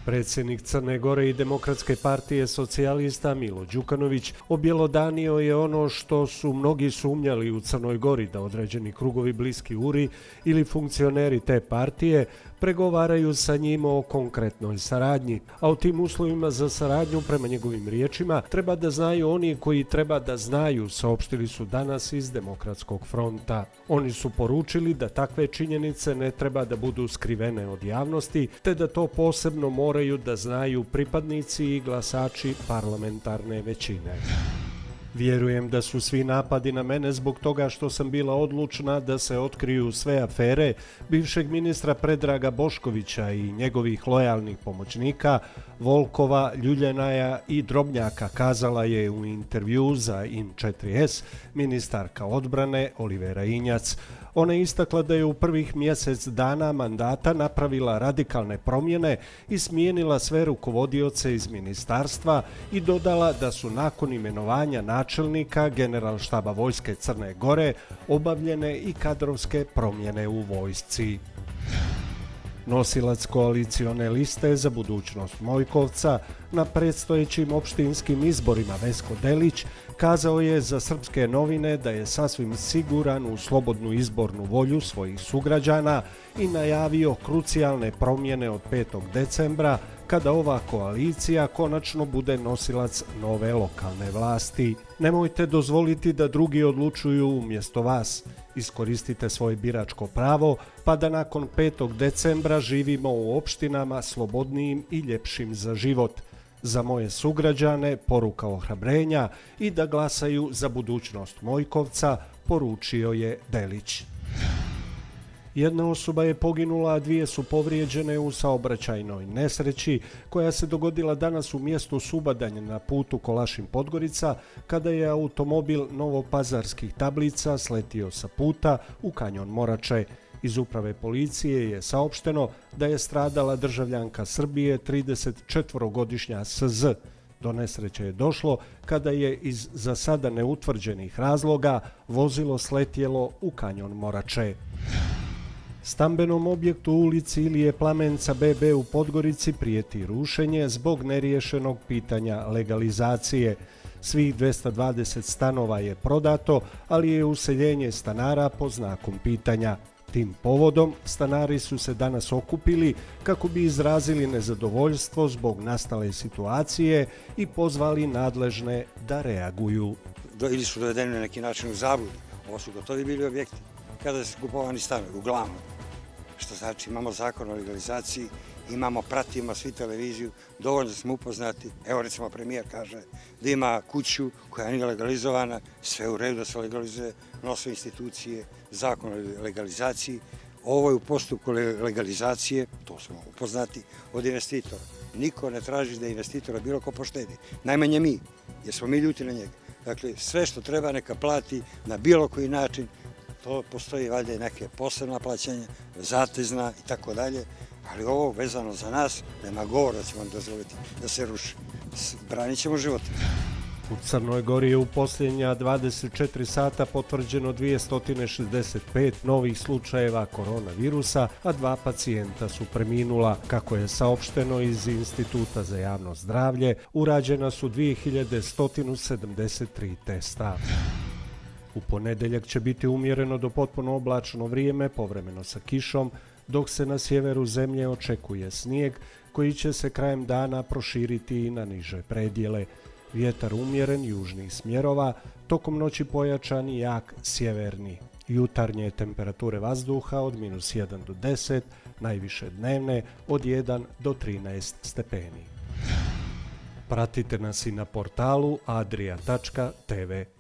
Predsjednik Crne Gore i Demokratske partije socijalista Milo Đukanović objelodanio je ono što su mnogi sumnjali u Crnoj Gori, da određeni krugovi bliski URI ili funkcioneri te partije pregovaraju sa njim o konkretnoj saradnji. A o tim uslovima za saradnju, prema njegovim riječima, treba da znaju oni koji treba da znaju, saopštili su danas iz Demokratskog fronta. Oni su poručili da takve činjenice ne treba da budu skrivene od javnosti, te da to posebno moraju da znaju pripadnici i glasači parlamentarne većine. Vjerujem da su svi napadi na mene zbog toga što sam bila odlučna da se otkriju sve afere bivšeg ministra Predraga Boškovića i njegovih lojalnih pomoćnika Volkova, Ljuljenaja i Drobnjaka, kazala je u intervju za In4S ministarka odbrane Olivera Injac. Ona je istakla da je u prvih mjesec dana mandata napravila radikalne promjene i smijenila sve rukovodioce iz ministarstva i dodala da su nakon imenovanja načelnika Generalštaba vojske Crne Gore obavljene i kadrovske promjene u vojsci. Nosilac koalicione liste za budućnost Mojkovca na predstojećim opštinskim izborima Vesko Delić kazao je za Srpske novine da je sasvim siguran u slobodnu izbornu volju svojih sugrađana i najavio krucijalne promjene od 5. decembra kada ova koalicija konačno bude nosilac nove lokalne vlasti. Nemojte dozvoliti da drugi odlučuju umjesto vas. Iskoristite svoje biračko pravo pa da nakon 5. decembra živimo u opštinama slobodnijim i ljepšim za život. Za moje sugrađane poruka ohrabrenja i da glasaju za budućnost Mojkovca, poručio je Delić. Jedna osoba je poginula, a dvije su povrijeđene u saobraćajnoj nesreći koja se dogodila danas u mjestu Subadanj na putu Kolašin-Podgorica kada je automobil novopazarskih tablica sletio sa puta u kanjon Morače. Iz uprave policije je saopšteno da je stradala državljanka Srbije 34-godišnja SZ. Do nesreće je došlo kada je iz za sada neutvrđenih razloga vozilo sletjelo u kanjon Morače. Stambenom objektu u ulici Ilije Plamenca BB u Podgorici prijeti rušenje zbog neriješenog pitanja legalizacije. Svih 220 stanova je prodato, ali je useljenje stanara pod znakom pitanja. Tim povodom stanari su se danas okupili kako bi izrazili nezadovoljstvo zbog nastale situacije i pozvali nadležne da reaguju. Ili su dovedeni na neki način u zabludu. Ovo su gotovi bili objekti kada su kupovani stanovi, uglavnom. Što znači imamo zakon o legalizaciji, pratimo svi televiziju, dovoljno smo upoznati. Evo recimo premijer kaže da ima kuću koja nije legalizovana, sve u redu da se legalizuje, nose institucije, zakon o legalizaciji. Ovo je u postupku legalizacije, to smo upoznati od investitora. Niko ne traži da investitora bilo ko poštedi, najmanje mi, jer smo mi ljuti na njega. Dakle, sve što treba neka plati na bilo koji način, to postoji valjda i neke posebna plaćanja, zatezna i tako dalje, ali ovo vezano za nas, nema govora da ćemo dozvoliti da se ruši. Branit ćemo život. U Crnoj Gori je u posljednja 24 sata potvrđeno 265 novih slučajeva koronavirusa, a 2 pacijenta su preminula. Kako je saopšteno iz Instituta za javno zdravlje, urađena su 2173 testa. U ponedeljak će biti umjereno do potpuno oblačno vrijeme, povremeno sa kišom, dok se na sjeveru zemlje očekuje snijeg koji će se krajem dana proširiti i na niže predjele. Vjetar umjeren južnih smjerova, tokom noći pojačan i jak sjeverni. Jutarnje temperature vazduha od -1 do 10, najviše dnevne od 1 do 13 stepeni. Pratite nas i na portalu adria.tv.